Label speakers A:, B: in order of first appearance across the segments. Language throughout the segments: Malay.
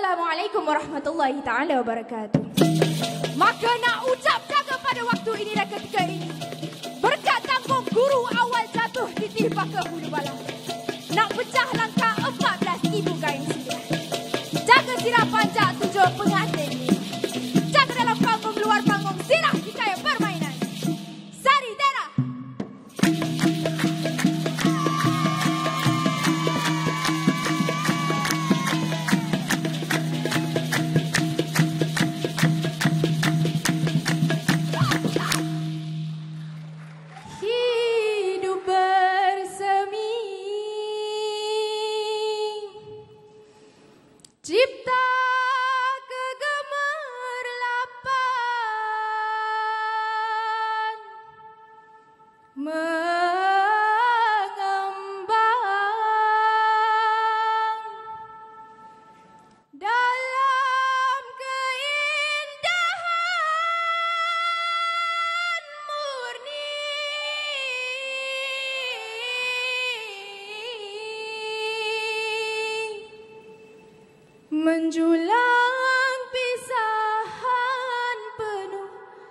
A: Assalamualaikum warahmatullahi ta'ala wabarakatuh. Maka nak ucapkan kepada waktu ini dan ketika ini, berkat tanggung guru awal jatuh ditimpa ke hulu balang, nak pecah langkah 14,000 kain sirah. Jaga sirah panjang tujuh pengantin ini. Jaga dalam panggung luar panggung sirah dikaya permainan. Sari Tera. Cipta kegemerlapan mengembang dalam keindahan murni. Menjulang pisahan penuh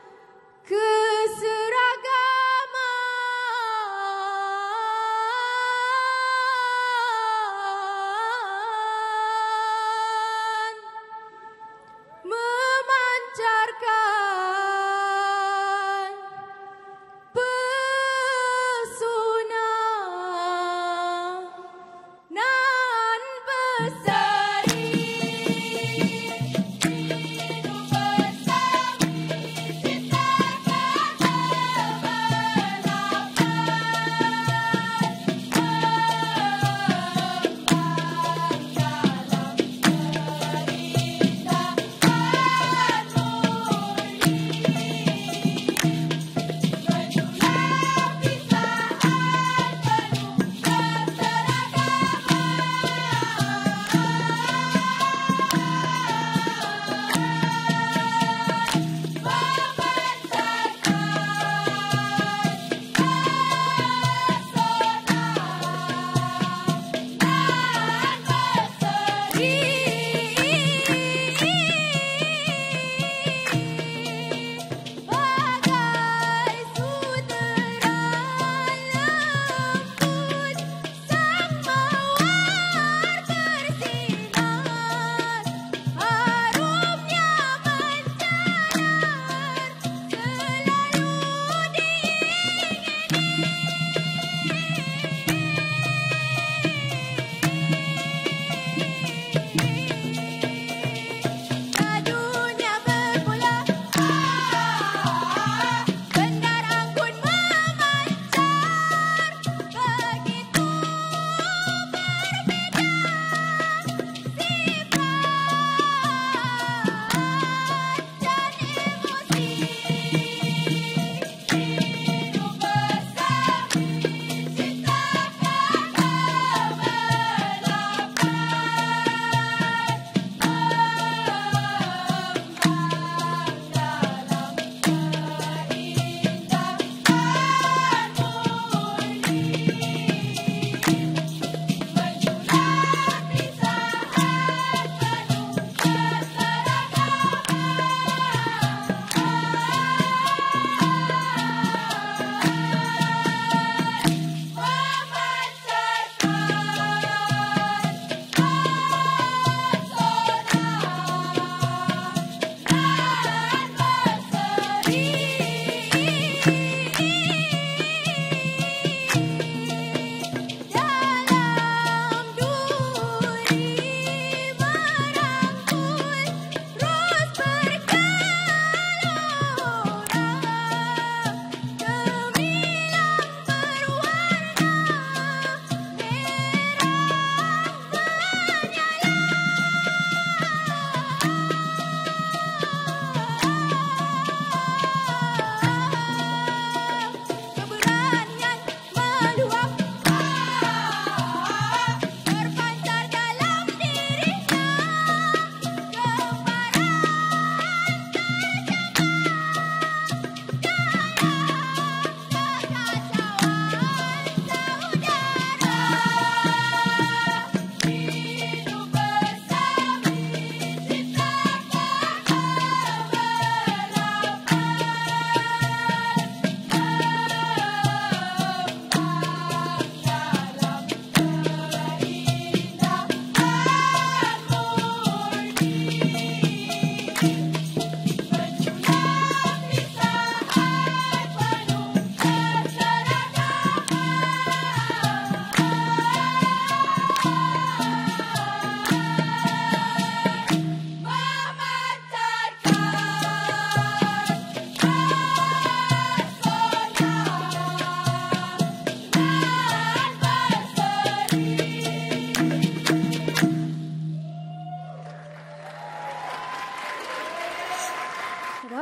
A: keseragaman, memancarkan pesona nan besar.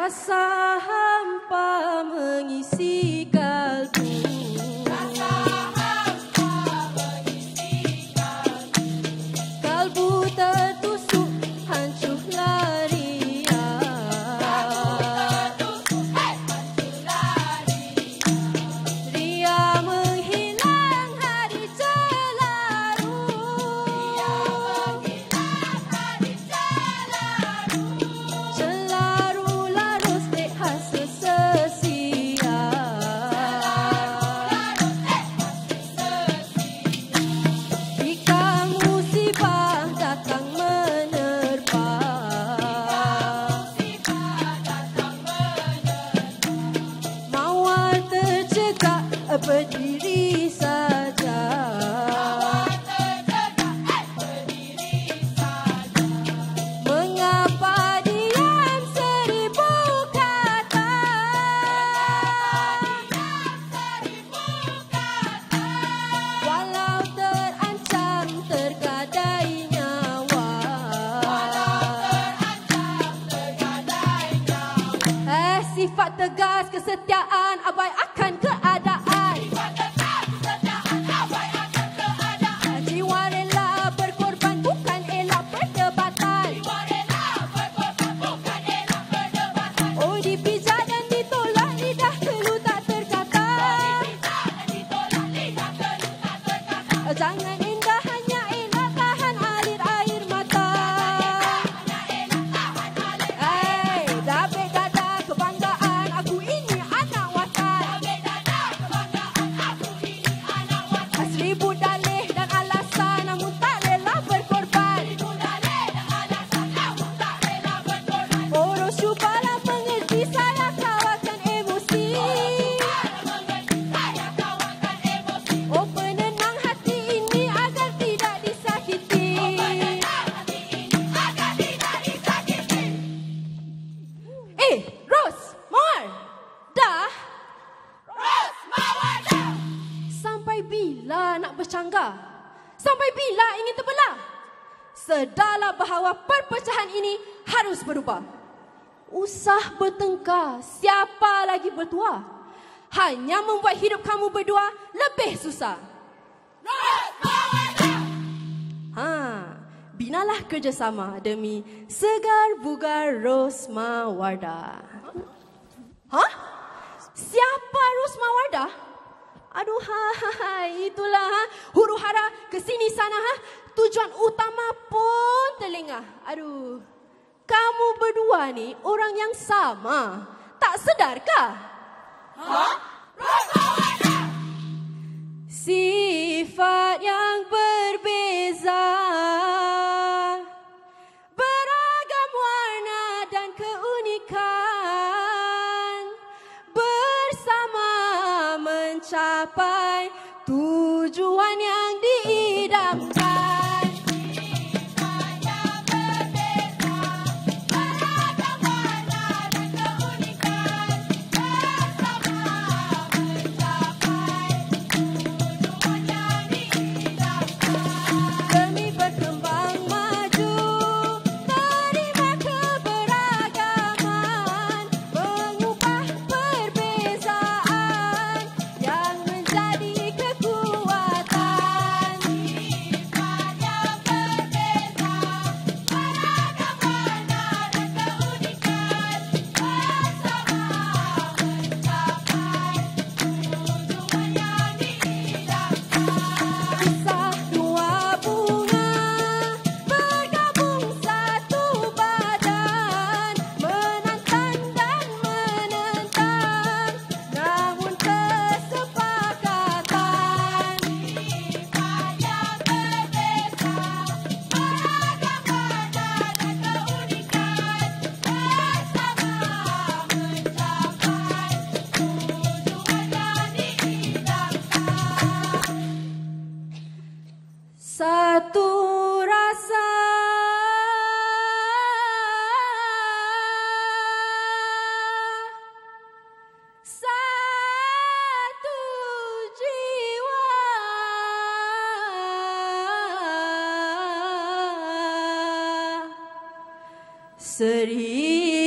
B: Rasa hampa mengisi kalbu. Rasa hampa mengisi kalbu. Kalbu tertusuk hancur laria. Kalbu tertusuk hancur laria. Ria menghilang hari celaru. Ria menghilang hari celaru. Celaru larut dek hasa sesia. Jika musibah datang menerpa. Mawar tercegah berdiri saja. Mengapa diam seribu kata? Walau terancam tergadai nyawa. Sifat tegas kesetiaan abai akan keadaan. Jiwa rela berkorban bukan elak perdebatan. Oh dipijak dan ditolak lidah keluh tak terkata. Jangan indah hanya elak tahan alir air mata. Dabik dada kebanggaan aku ini anak watan. Seribu dalih dan alasan namun tak rela berkorban. Boros cubalah mengerti saya kawakan emosi. Oh penenang hati ini agar tidak disakiti. Ros, Mawar, dah? Sampai bila nak bercanggah? Sampai bila ingin terbelah? Sedarlah bahawa perpecahan ini harus berubah. Usah bertengkar, siapa lagi bertuah? Hanya membuat hidup kamu berdua lebih susah. Binalah kerjasama demi segar bugar Rosma Wardah. Siapa Rosma Wardah? Aduh, itulah huru hara kesini sana. Tujuan utama pun terlengah. Aduh, kamu berdua ni orang yang sama. Tak sedarkah? Sifat yang berbeza, beragam warna dan keunikan, bersama mencapai tujuan yang diidamkan. Demi berkembang maju, terima keberagaman, mengubah perbezaan yang menjadi kekuatan. Sifat yang berbeza, beragam warna dan keunikan, bersama mencapai tujuan yang diidamkan. Kisah dua bunga bergabung satu badan, menantang dan menentang, namun kesepakatan. Sifat yang berbeza, beragam warna dan keunikan, bersama mencapai tujuan yang diidamkan. Satu rasa, satu jiwa, seribu